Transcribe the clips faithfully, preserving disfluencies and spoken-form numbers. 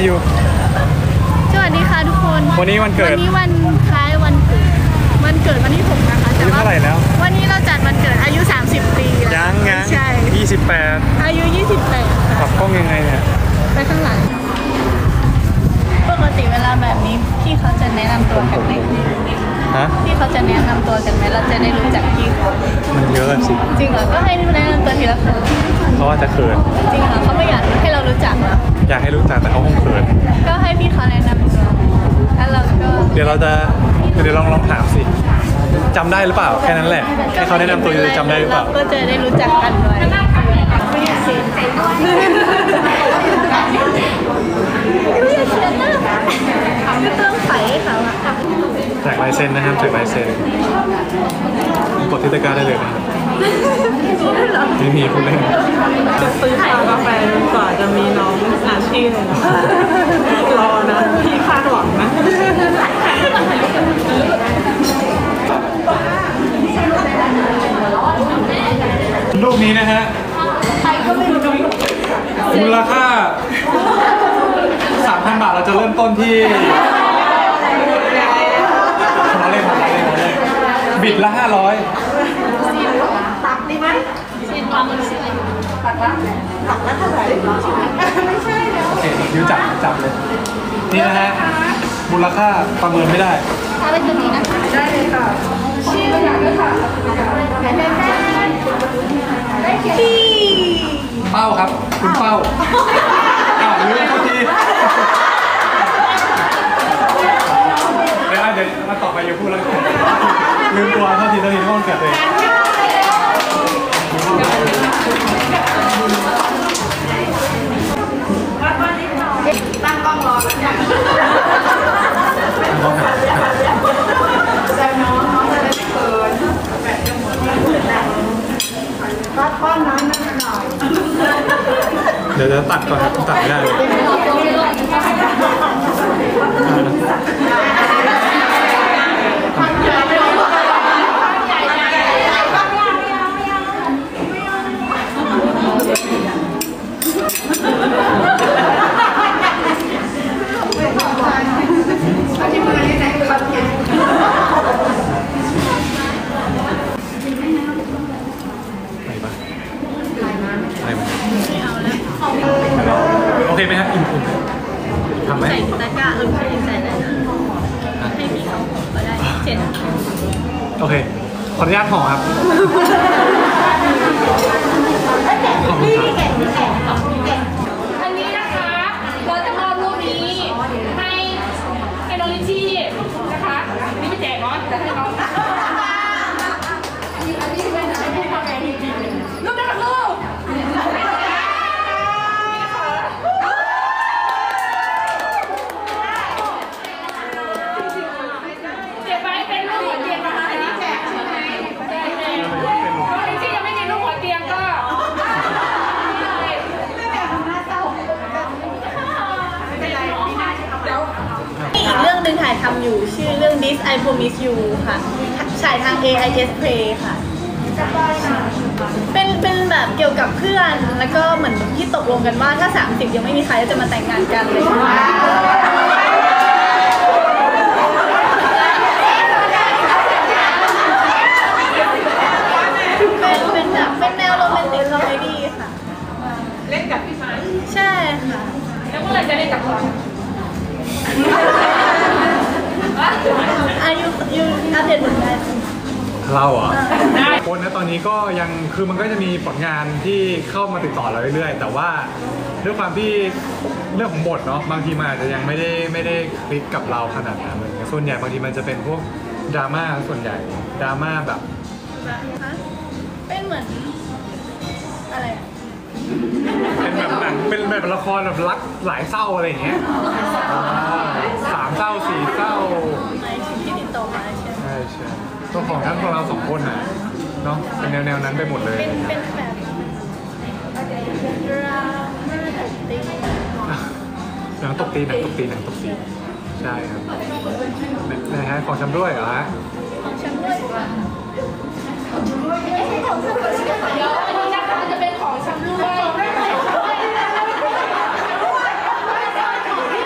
อยู่สวัสดีค่ะทุกคนวันนี้วันเกิดวันนี้วันคล้ายวันเกิดวันเกิดวันที่หกนะคะแต่ว่าเท่าไหร่แล้ววันนี้เราจัดวันเกิดอายุสามสิบปีแล้วยังยังใช่ยี่สิบแปดอายุยี่สิบแปดขับกล้องยังไงเนี่ยไปข้างหลังปกติเวลาแบบนี้พี่เขาจะแนะนำตัวกันไหมฮะพี่เขาจะแนะนำตัวกันไหมเราจะได้รู้จักพี่เขามันเยอะสิจริงเหรอก็ให้แนะนำตัวทีละคนเพราะว่าจะเขินจริงเหรอเขาไม่อยากให้เรารู้จักเหรออยากให้รู้จักแต่เขาคงเขินก็ให้พี่เขาแนะนำตัวแล้วเราก็เดี๋ยวเราจะเดี๋ยวลองลองถามสิจำได้หรือเปล่าแค่นั้นแหละให้เขาแนะนำตัวจะจำได้หรือเปล่าก็จะได้รู้จักกันด้วยไม่อยากเซ็นไม่อยากเซ็นนะก็ต้องใส่ให้เขาแจกลายเซ็นนะครับแจกลายเซ็นกดที่ตะกร้าได้เลยนะครับไม่มีผู้เล่นจะซื้อชากาแฟจนกว่าจะมีน้องอาชีพเลยนะรอนะพี่คาดหวังนะรูปนี้นะฮะมูลค่า สามพัน บาทเราจะเริ่มต้นที่เราเล่นเราเล่นเราเล่นบิดละห้าร้อยตักดีไหมเซ็นวางบนเสื้อตักละตักละเท่าไหร่ไม่ใช่แล้วโอเคยูจับจับเลยนี่นะฮะมูลค่าประเมินไม่ได้ถ้าเป็นตัวนี้นะได้เลยค่ะชื่ออยากด้วยค่ะพี่เป้าครับคุณเป้าอ้าวลืมทุกทีเดี๋ยวเดี๋ยวมาต่อไปอย่าพูดแล้วลืมตัวเท่าทีเท่าทีที่มันเกิดเลยตั้งกล้องรอแล้วเนี่ยแต่น้องน้องจะได้เกินแบบจะหมดที่อื่นแหละก็ป้อนน้ำนั่นหน่อยเดี๋ยวจะตัดก่อนครับตัดไม่ได้เลยโอเคไหมครับอิ่มอุ่นทำไหมใส่ตะกร้าเออพี่ใส่ได้นะให้พี่เขาห่อก็ได้เจ็ดโอเคขออนุญาตห่อครับขอบคุณครับอันนี้นะคะเราจะมอบรูปนี้ให้ให้น้องลิชชี่นะคะนี่ไม่แจกเนาะแต่ให้น้องรูปนะคะรูปเก็บไว้เป็นรูปหัวเตียงนะคะอันนี้แจกใช่ไหมแจกเลยน้องลิชชี่ยังไม่มีรูปหัวเตียงก็อีกเรื่องหนึ่งถ่ายทำอยู่ชื่อเรื่อง This I Promise You ค่ะฉายทาง เอ ไอ เอส Play ค่ะเป็นเป็นแบบเกี่ยวกับเพื่อนแล้วก็เหมือนที่ตกลงกันว่าถ้าสามสิบยังไม่มีใครจะมาแต่งงานกันเลยเป็นเป็นแบบเป็นแนวโรแมนติกคอมเมดี้ค่ะเล่นกับพี่ไม้ใช่ค่ะแล้วเมื่อไหร่จะเล่นกับเราอายุยูอัปเดตผลงานเราเหรอคนนะตอนนี้ก็ยังคือมันก็จะมีผลงานที่เข้ามาติดต่อเราเรื่อยๆแต่ว่าด้วยความที่เรื่องของบทเนาะบางทีมันอาจจะยังไม่ได้ไม่ได้คลิกกับเราขนาดนั้นเลยส่วนใหญ่บางทีมันจะเป็นพวกดราม่าส่วนใหญ่ดราม่าแบบเป็นเหมือนอะไรเป็นแบบหนังเป็นแบบละครแบบรักหลายเศร้าอะไรอย่างเงี้ยสามเศร้าสี่เศร้าไม่ที่ติดต่อมาใช่ใช่ใช่ตัวของทั้งของเราสองคนน่ะเนาะเป็นแนวแนวนั้นไปหมดเลยเป็นเป็นแบบดราม่าตกตีหนังตกตีหนังตกตีหนังตกตีใช่ครับนะฮะของชำด้วยเหรอฮะของชำด้วยอันนี้นะคะจะเป็นของชำร่วย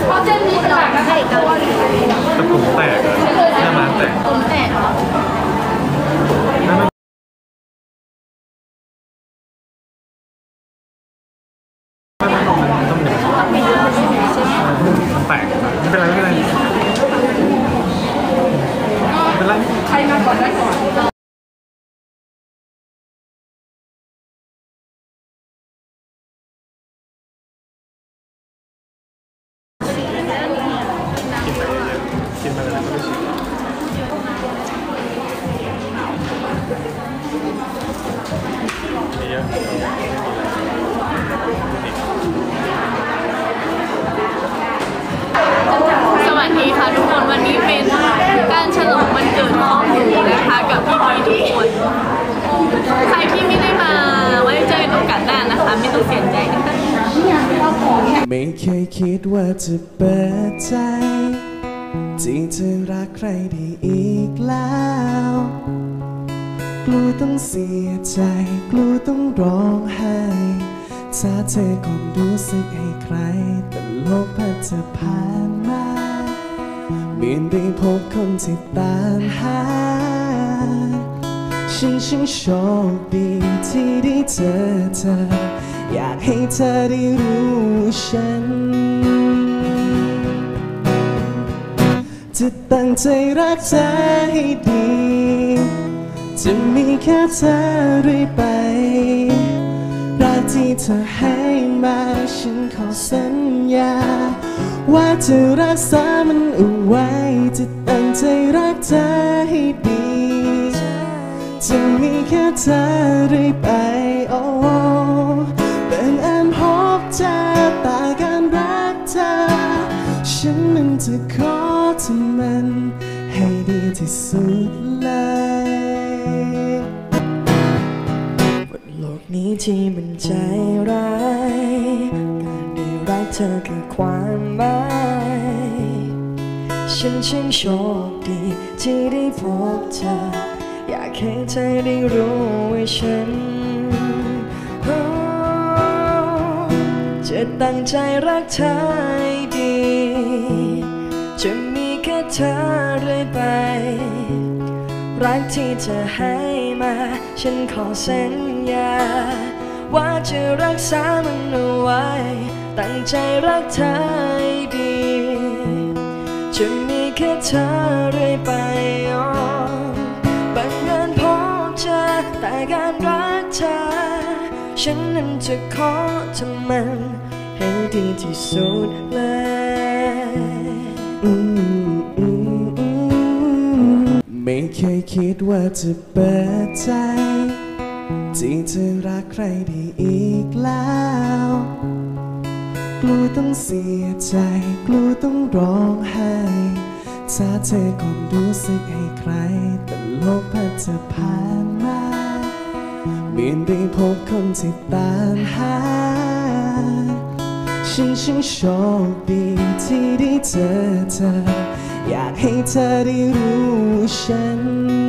เพราะเจนนี่ต่างกันให้กันแต่ผมแตกเลยหน้าม้าแตกผมแตกมันต้องมันต้องหนึ่งมันแตกไม่เป็นไรไม่เป็นไรไม่เป็นไรใครมาก่อนได้ก่อนกินไปเลยก็ไม่ชิมมีเยอะสวัสดีค่ะทุกคนวันนี้เป็นการฉลองวันเกิดของหนูนะคะกับพี่ๆทุกคนใครที่ไม่ได้มาไว้เจอกันโอกาสหน้านะคะไม่ต้องเสียใจนะคะไม่เคยคิดว่าจะเปิดใจที่จะรักใครได้อีกแล้วกลัวต้องเสียใจกลัวต้องร้องไห้ถ้าเธอความรู้สึกให้ใครแต่โลกพัดจะผ่านมาเมียนได้พบคนที่ตามหาฉันช่างโชคดีที่ได้เจอเธออยากให้เธอได้รู้ฉันจะตั้งใจรักเธอให้ดีจะมีแค่เธอเรื่อยไปรักที่เธอให้มาฉันขอสัญญาว่าจะรักษามันเอาไว้จะตั้งใจรักเธอให้ดีจะมีแค่เธอเรื่อยไปโอ้บังเอิญพบเจอตาการรักเธอฉันมันจะขอทำมันให้ดีที่สุดเลยบนโลกนี้ที่มันใจร้ายการได้รักเธอคือความหมายฉันช่างโชคดีที่ได้พบเธออยากให้เธอได้รู้ว่าฉันจะตั้งใจรักเธอให้ดีจะมีแค่เธอเรื่อยไปรักที่เธอให้มาฉันขอสัญญาว่าจะรักษามันเอาไว้ตั้งใจรักเธอให้ดีจะมีแค่เธอเรื่อยไปบังเอิญพบเจอแต่การรักเธอฉันนั้นจะขอทำมันให้ดีที่สุดเลยไม่เคยคิดว่าจะเปิดใจที่จะรักใครได้อีกแล้วกลัวต้องเสียใจกลัวต้องร้องไห้ถ้าเธอความรู้สึกให้ใครแต่โลกพัดจะผ่านมาเมียนได้พบคนที่ตามหาฉันช่างโชคดีที่ได้เจอเธออยากให้เธอได้รู้ฉัน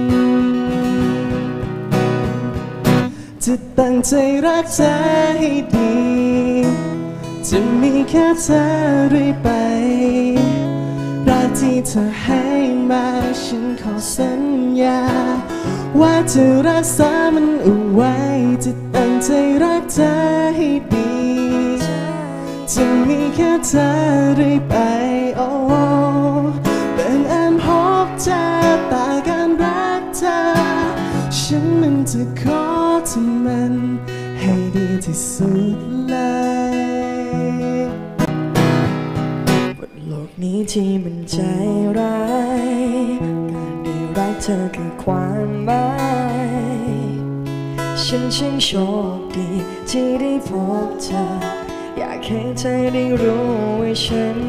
จะตั้งใจรักเธอให้ดีจะมีแค่เธอเรื่อยไปรักที่เธอให้มาฉันขอสัญญาว่าจะรักษามันเอาไว้จะตั้งใจรักเธอให้ดีจะมีแค่เธอเรื่อยไปโอ้บังเอิญพบเจอตาการรักเธอฉันมันจะขอทำมันให้ดีที่สุดเลยบนโลกนี้ที่มันใจร้ายการได้รักเธอคือความหมายฉันช่างโชคดีที่ได้พบเธออยากให้เธอได้รู้ว่าฉัน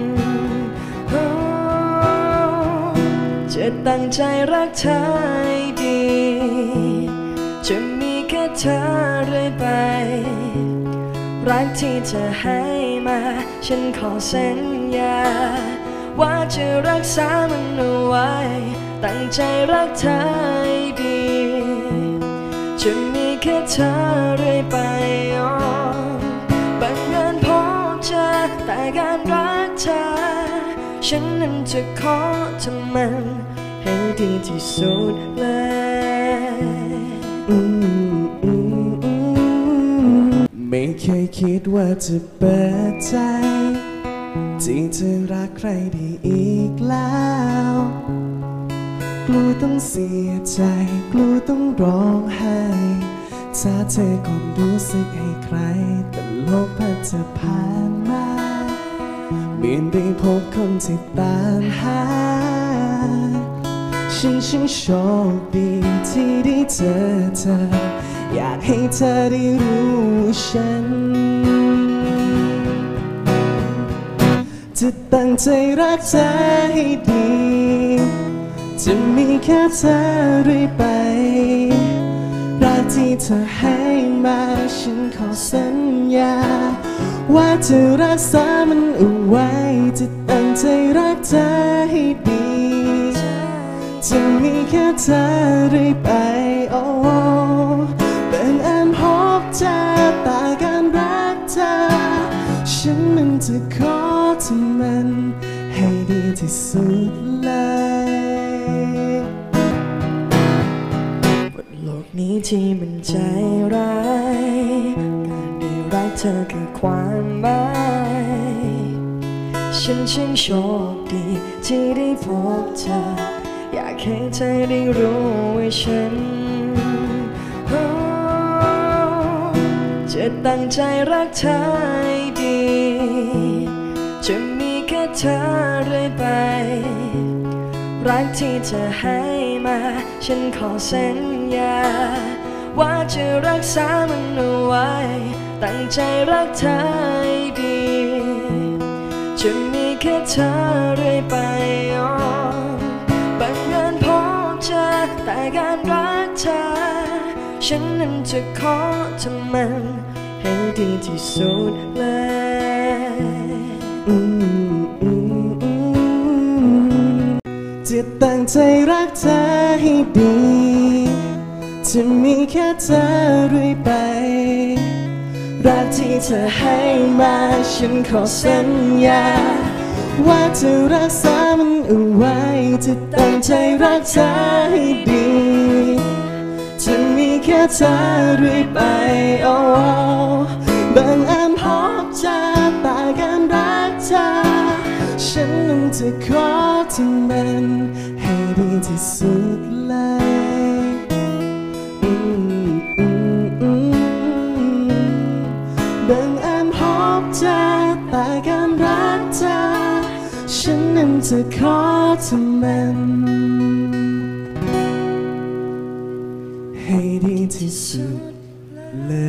จะตั้งใจรักเธอให้ดีจะมีแค่เธอเรื่อยไปรักที่เธอให้มาฉันขอสัญญาว่าจะรักษามันเอาไว้ตั้งใจรักเธอให้ดีจะมีแค่เธอเรื่อยไปบังเอิญพบเจอแต่การรักเธธอฉันนั้นจะขอทำมันให้ดีที่สุดเลยอืมอืมอืมไม่เคยคิดว่าจะเปิดใจที่จะรักใครได้อีกแล้วกลัวต้องเสียใจกลัวต้องร้องไห้ถ้าเธอความรู้สึกให้ใครแต่โลกพัดจะผ่านมาเมื่อได้พบคนที่ตามหาฉันช่างโชคดีที่ได้เจอเธออยากให้เธอได้รู้ฉันจะตั้งใจรักเธอให้ดีจะมีแค่เธอเรื่อยไปรักที่เธอให้มาฉันขอสัญญาว่าจะรักษามันเอาไว้จะตั้งใจรักเธอให้ดีจะมีแค่เธอเรื่อยไปโอ้บังเอิญพบเจอตาการรักเธอฉันมันจะขอทำมันให้ดีที่สุดเลยบนโลกนี้ที่มันใจร้ายการได้รักเธอคือความหมายฉันช่างโชคดีที่ได้พบเธออยากให้เธอได้รู้ว่าฉันจะตั้งใจรักเธอให้ดีจะมีแค่เธอเรื่อยไปรักที่เธอให้มาฉันขอสัญญาว่าจะรักษามันเอาไว้ตั้งใจรักเธอให้ดีจะมีแค่เธอเรื่อยไปบังเอิญพบเจอแต่การรักเธอฉันนั้นจะขอทำมันให้ดีที่สุดเลยอืมอืมอืมจะตั้งใจรักเธอให้ดีจะมีแค่เธอเรื่อยไปรักที่เธอให้มาฉันขอสัญญาว่าจะรักษามันเอาไว้จะตั้งใจรักเธอให้ดีจะมีแค่เธอเรื่อยไปโอ้บังเอิญพบเจอตาการรักเธอฉันนั้นจะขอทำมันให้ดีที่สุดเลยอืมอืมอืมบังเอิญพบเจอตาการรักเธอฉันนั้นจะขอทำมันให้ดีที่สุดเลย